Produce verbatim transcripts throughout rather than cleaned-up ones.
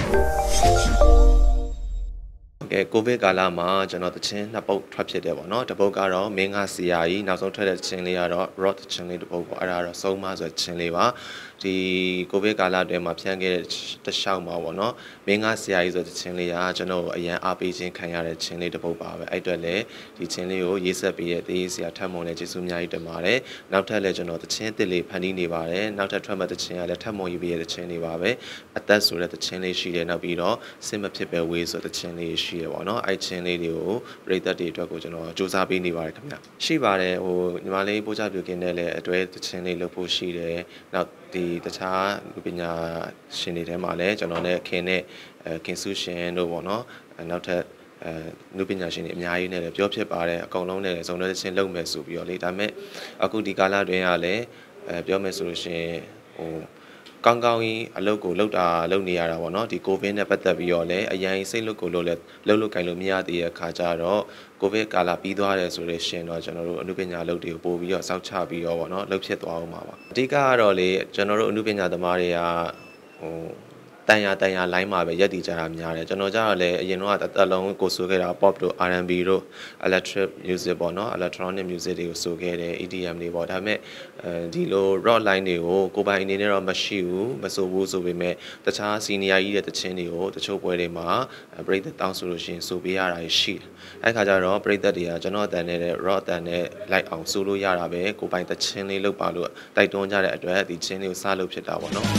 ကိုဗစ်ကာလမှာကျွန်တော်တချင်းနှစ်ပုတ်ထွက်ဖြစ်တယ်ပေါ့နော်တပုတ်ကတော့မင်းကစီယာကြီးနောက်ဆုံးထွက်တဲ့ချင်းလေးကတော့ rock ချင်းလေးတစ်ပုတ်ပေါ့အဲ့ဒါတော့ဆုံးမဆိုချင်းလေးပါဒီကိုဗစ်ကာလအတွင်းမှာဖြန့်ခဲ့တဲ့တခြားမှာပေါ့နော်မင်းကစီယာကြီးဆိုတဲ့ချင်းလေးကကျွန်တော်အရန်အားပေးခြင်းခံရတဲ့ချင်းလေးတစ်ပုတ်ပါပဲအဲ့အတွက်လည်းဒီချင်းလေးကိုရေးဆက်ပေးတဲ့တေးစီယာထပ်မွန်လည်းကျေးဇူးအများကြီးတင်ပါတယ်နောက်ထပ်လည်းကျွန်တော်တချင်းတစ်လေးဖန်တီးနေပါတယ်နောက်ထပ်ထွက်မဲ့တချင်းကလည်းထပ်မွန်ရေးပေးတဲ့တချင်းလေးပါပဲအသက်ဆိုတဲ့တချင်းလေးရှိတယ်နောက်ပြီးတော့စစ်မဖြစ်ပဲဝေးဆိုတဲ့တချင်းလေးရှိတယ်ပေါ့နော်အဲ့ချင်းလေးတွေကိုပရိသတ်တွေအတွက်ကိုကျွန်တော်စူးစမ်းပေးနေပါတယ်ခင်ဗျရှိပါတယ်ဟိုညီမလေးပို့ချပြုကင်းနဲ့လည်းအတွဲတချင်းလေးလုပ်ဖို့ရှိတယ်နောက်ဒီတခြားလူပညာရှင်တွေထဲမှာလည်းကျွန်တော်နဲ့ခင်နဲ့ခင်စုရှင်တို့ပေါ့နော်နောက်ထပ်အဲလူပညာရှင်တွေအများကြီးနဲ့လည်းပြောဖြစ်ပါတယ်အကုန်လုံးနဲ့စုံတဲ့ချင်းလုပ်မယ်ဆိုပြီးတော့လေဒါပေမဲ့အခုဒီကာလတွင်ကလည်းအဲပြောမယ်ဆိုလို့ရှိရင်ဟိုကောင်းကောင်းကြီးအလုပ်ကိုလုပ်တာလုပ်နေရတာပေါ့နော်ဒီကိုဗစ်နဲ့ပတ်သက်ပြီးတော့လည်းအရင်စိတ်လွတ်ကိုလို့လည်းလှုပ်လို့ကင်လို့မရသေးတဲ့အခါကျတော့ကိုဗစ်ကာလပြီးသွားတယ်ဆိုလို့ရှင်တော့ကျွန်တော်တို့အနုပညာလုပ်တွေကိုပို့ပြီးတော့စောင့်ချပြီးတော့ပေါ့နော်လှုပ်ဖြစ်သွားအောင်ပါပါအဓိကကတော့လေကျွန်တော်တို့အနုပညာသမားတွေကဟိုတန်ရတန်ရ line မှာပဲရက်တည်ကြတာများတယ်ကျွန်တော်ကြတော့လည်းအရင်တော့တသက်လုံးကိုဆိုခဲ့တာ pop တို့ R and B တို့ electric music ပေါ့နော် electronic music တွေကိုဆိုခဲ့တယ် E D M တွေပေါ့ဒါပေမဲ့အဲဒီလို rock line တွေကိုကိုပိုင်အနေနဲ့တော့မရှိဘူးမဆိုဘူးဆိုပေမဲ့တခြား senior ကြီးတဲ့တခြင်းတွေကိုတချို့ပွဲတွေမှာပရိသတ်တောင်းဆိုလို့ရှိရင်ဆိုပေးရတာရှိတယ်အဲ့ခါကျတော့ပရိသတ်တွေကကျွန်တော်အတန်နဲ့ rock အတန်နဲ့ like အောင်ဆိုလို့ရတာပဲကိုပိုင်တခြင်းလေးလုပ်ပါလို့တိုက်တွန်းကြတဲ့အတွက်ဒီခြင်းလေးကိုစလုပ်ဖြစ်တာပေါ့နော်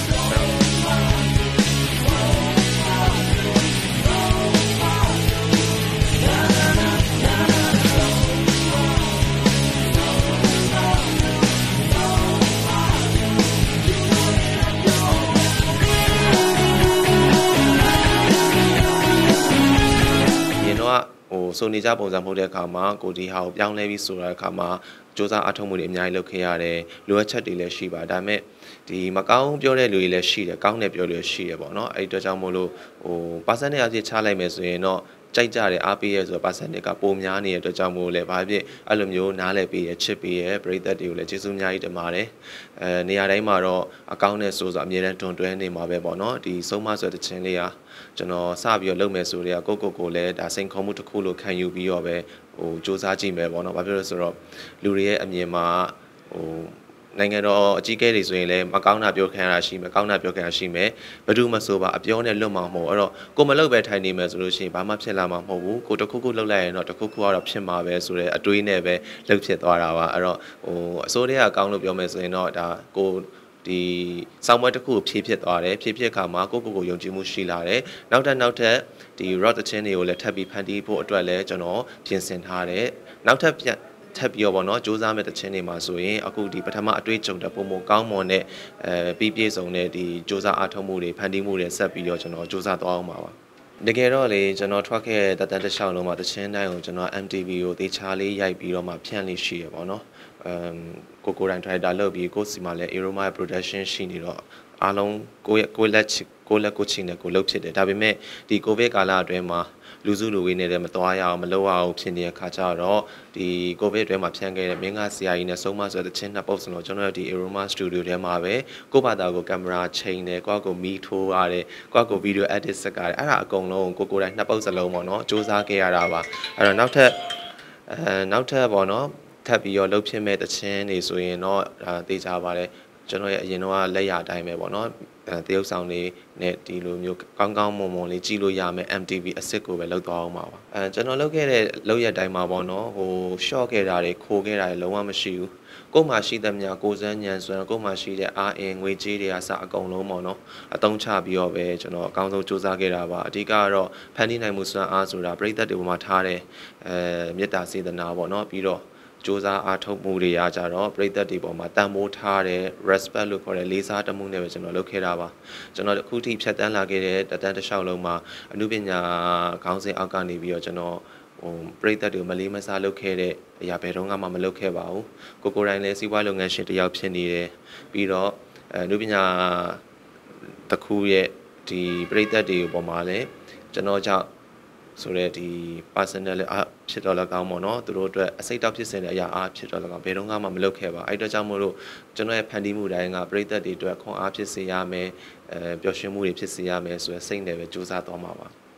ဟိုဆိုနေကြပုံစံမဟုတ်တဲ့အခါမှာကိုဒီဟာကိုပြောင်းလဲပြီးဆိုတဲ့အခါမှာစ조사အထောက်မှုတွေအများကြီးလုပ်ခဲ့ရတယ်လိုအပ်ချက်တွေလည်းရှိပါဒါပေမဲ့ဒီမကောင်းပြောတဲ့လူတွေလည်းရှိတယ်ကောင်းတဲ့ပြောလို့ရှိတယ်ပေါ့နော်အဲ့အတွက်ကြောင့်မို့လို့ဟို percentage အဖြစ်ချလိုက်မယ်ဆိုရင်တော့ကြိုက်ကြတယ်အားပေးရဲဆိုတော့ percentage ကပိုများနေတဲ့အတွက်ကြောင့်မို့လဲဘာဖြစ်အဲ့လိုမျိုးနားလည်ပေးရချစ်ပေးရပရိသတ်တွေကိုလည်းကျေးဇူးအများကြီးတင်ပါတယ်အဲနေရာတိုင်းမှာတော့အကောင့်နဲ့ဆိုဆိုအမြဲတမ်းတွန်တွဲနေမှာပဲပေါ့နော်ဒီဆုံးမဆိုတဲ့ချင်းလေးကကျွန်တော်စပြီးတော့လုပ်မယ်ဆိုတော့ကိုကိုကိုလည်းဒါစိန်ခေါ်မှုတစ်ခုလို့ခံယူပြီးတော့ပဲဟိုစူးစမ်းကြည့်မယ်ပေါ့နော်ဘာဖြစ်လို့ဆိုတော့လူတွေရဲ့အမြင်မှာဟိုနိုင်ငံတော်အကြီးအကဲတွေဆိုရင်လည်းမကောင်းတာပြောခံရတာရှိမယ်ကောင်းတာပြောခံရရှိမယ်ဘယ်သူမှဆိုပါအပြောနဲ့လွတ်မှာမဟုတ်အဲ့တော့ကိုမလုပ်ပဲထိုင်နေမယ်ဆိုလို့ရှိရင်ဘာမှဖြစ်လာမှာမဟုတ်ဘူးကိုတခုခုလုပ်လိုက်ရင်တော့တခုခုကတော့ဖြစ်မှာပဲဆိုတော့အတွေးနဲ့ပဲလှုပ်ဖြစ်သွားတာပါအဲ့တော့ဟိုအစိုးရကကောင်းလို့ပြောမယ်ဆိုရင်တော့ဒါကိုဒီစောင်းပွဲတစ်ခုကိုဖြည့်ဖြစ်သွားတယ်ဖြည့်ဖြစ်ခါမှာကိုကိုကိုယုံကြည်မှုရှိလာတယ်နောက်ထပ်နောက်ထပ်ဒီ rock တချင်းတွေကိုလည်းထပ်ပြီးဖန်တီးဖို့အတွက်လည်းကျွန်တော်ပြင်ဆင်ထားတယ်နောက်ထပ်ပြန်ထပ်ပြီးတော့ဗောနော်စူးစမ်းမဲ့တခြင်းတွေမှာဆိုရင်အခုဒီပထမအတွေ့အကြုံတဲ့ပုံမကောင်းမွန်တဲ့အဲပြီးပြည့်စုံတဲ့ဒီစူးစမ်းအားထုတ်မှုတွေဖန်တီးမှုတွေဆက်ပြီးတော့ကျွန်တော်စူးစမ်းသွားအောင်ပါပါတကယ်တော့လေကျွန်တော်ထွက်ခဲ့တဲ့တတတစ်လျှောက်လုံးမှာတခြင်းတိုင်းကိုကျွန်တော် M T V ကိုတေချာလေးရိုက်ပြီးတော့မှဖြန့်လေးရှိရပါတော့အမ်ကိုကိုတိုင်း driver လုပ်ပြီးကိုစီမှာလည်း Aroma production ရှိနေတော့အားလုံးကိုကိုလက်ကိုလက်ကိုချင်းနဲ့ကိုလုပ်ဖြစ်တယ်ဒါပေမဲ့ဒီကိုဗစ်ကာလအတွင်းမှာလူစုလူဝေးနဲ့လည်းမသွားရအောင်မလုပ်ရအောင်ဖြစ်နေတဲ့ခါကျတော့ဒီကိုဗစ်အတွင်းမှာဖြန့်ခဲ့တဲ့မင်းကဆရာကြီးနဲ့ဆုံးမဆိုတဲ့ချင်းနှစ်ပုတ်စလုံးကျွန်တော်တို့ဒီ Aroma Studio ထဲမှာပဲကိုဘာသာကိုကင်မရာချိန်တယ်ကိုယ့်ကိုမီထိုးရတယ်ကိုယ့်ကိုဗီဒီယို edit စကားတယ်အဲ့ဒါအကုန်လုံးကိုကိုတိုင်းနှစ်ပုတ်စလုံးပေါ့နော်စူးစမ်းခဲ့ရတာပါအဲ့တော့နောက်ထပ်အဲနောက်ထပ်ပေါ့နော်ထပ်ပြီးတော့လှုပ်ဖြစ်မဲ့တခြင်းတွေဆိုရင်တော့ဒါသိကြပါတယ်ကျွန်တော်ရဲ့အရင်တော့လက်ရအတိုင်းပဲပေါ့နော်အဲတရုပ်ဆောင်တွေနဲ့ဒီလိုမျိုးကောင်းကောင်းမွန်မွန်လေးကြည့်လို့ရမယ် M T V အစ်စ်ကိုပဲလောက်သွားအောင်ပါပါအဲကျွန်တော်လုပ်ခဲ့တဲ့လောက်ရအတိုင်းမှာပေါ့နော်ဟို short ခဲ့တာတွေခိုးခဲ့တာတွေလုံးဝမရှိဘူးကို့မှာရှိတဲ့များကိုစန်းညံစွမ်းကို့မှာရှိတဲ့အားအင်ငွေကြေးတွေအစအကုန်လုံးပေါ့နော်အတုံးချပြီးတော့ပဲကျွန်တော်အကောင်းဆုံးစူးစမ်းခဲ့တာပါအဓိကကတော့ဖန်တီးနိုင်မှုစွမ်းအားဆိုတာပြည်သက်တွေပေါ်မှာထားတဲ့အဲမေတ္တာစေတနာပေါ့နော်ပြီးတော့စူးစမ်းအားထုတ်မှုတွေအားကြတော့ပြည်သက်တွေပေါ်မှာတန်ဖိုးထားတဲ့ respect လို့ခေါ်တဲ့လေးစားတမှုနဲ့ပဲကျွန်တော်လုပ်ခဲ့တာပါကျွန်တော်အခုထိဖြတ်တန်းလာခဲ့တဲ့တတန်းတစ်လျှောက်လုံးမှာအမှုပညာခေါင်းစဉ်အောက်ကနေပြီးတော့ကျွန်တော်ဟိုပြည်သက်တွေမလေးမစားလုပ်ခဲ့တဲ့အရာဘယ်တော့မှမလုပ်ခဲ့ပါဘူးကိုကိုတိုင်းလည်းစီးပွားလုပ်ငန်းရှင်တယောက်ဖြစ်နေတယ်ပြီးတော့အမှုပညာတစ်ခုရဲ့ဒီပြည်သက်တွေပေါ်မှာလည်းကျွန်တော်ကြောင့်ဆိုတော့ဒီ personal လည်းအဖြစ်တော့လည်းကောင်းပေါ့နော်သူတို့အတွက်အစိတ်တောက်ဖြစ်စင်တဲ့အရာအားဖြစ်တော့လည်းကောင်းဘယ်တော့မှမလုပ်ခဲ့ပါအဲ့အတွက်ကြောင့်မို့လို့ကျွန်တော်ရဲ့ဖန်တီးမှုတိုင်းကပရိသတ်တွေအတွက်ခွန်အားဖြစ်စေရမယ်အဲပျော်ရွှင်မှုတွေဖြစ်စေရမယ်ဆိုရယ်စိတ်နဲ့ပဲစူးစမ်းသွားမှာပါ